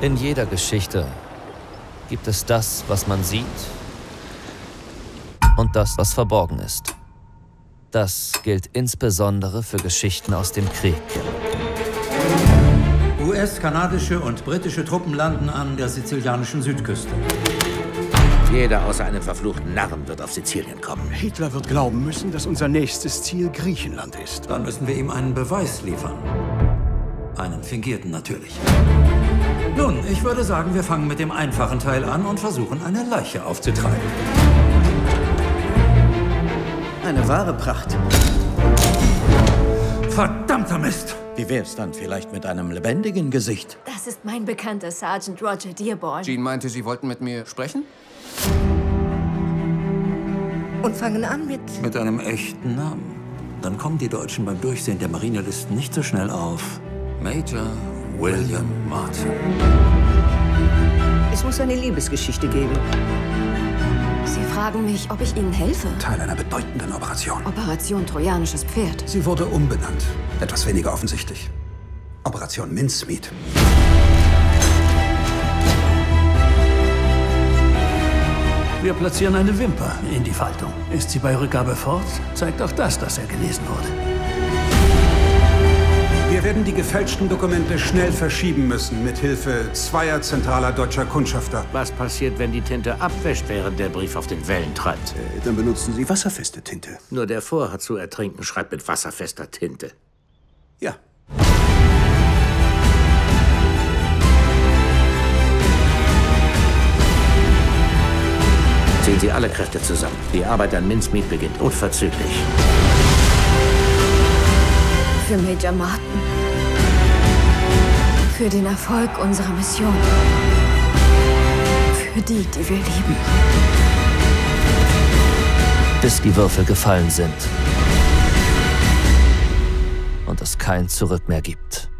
In jeder Geschichte gibt es das, was man sieht, und das, was verborgen ist. Das gilt insbesondere für Geschichten aus dem Krieg. US-kanadische und britische Truppen landen an der sizilianischen Südküste. Jeder außer einem verfluchten Narren wird auf Sizilien kommen. Hitler wird glauben müssen, dass unser nächstes Ziel Griechenland ist. Dann müssen wir ihm einen Beweis liefern. Einen fingierten natürlich. Nun, ich würde sagen, wir fangen mit dem einfachen Teil an und versuchen, eine Leiche aufzutreiben. Eine wahre Pracht. Verdammter Mist! Wie wär's dann vielleicht mit einem lebendigen Gesicht? Das ist mein bekannter Sergeant Roger Dearborn. Jean meinte, Sie wollten mit mir sprechen? Und fangen an mit... Mit einem echten Namen. Dann kommen die Deutschen beim Durchsehen der Marinelisten nicht so schnell auf Major William Martin. Es muss eine Liebesgeschichte geben. Sie fragen mich, ob ich Ihnen helfe. Teil einer bedeutenden Operation. Operation Trojanisches Pferd. Sie wurde umbenannt. Etwas weniger offensichtlich. Operation Mincemeat. Wir platzieren eine Wimper in die Faltung. Ist sie bei Rückgabe fort, zeigt auch das, dass er gelesen wurde. Wir werden die gefälschten Dokumente schnell verschieben müssen, mithilfe zweier zentraler deutscher Kundschafter. Was passiert, wenn die Tinte abwäscht, während der Brief auf den Wellen treibt? Dann benutzen Sie wasserfeste Tinte. Nur der Vorhat zu ertrinken schreibt mit wasserfester Tinte. Ja. Ziehen Sie alle Kräfte zusammen. Die Arbeit an Mincemeat beginnt unverzüglich. Für Major Martin. Für den Erfolg unserer Mission. Für die, die wir lieben. Bis die Würfel gefallen sind und es kein Zurück mehr gibt.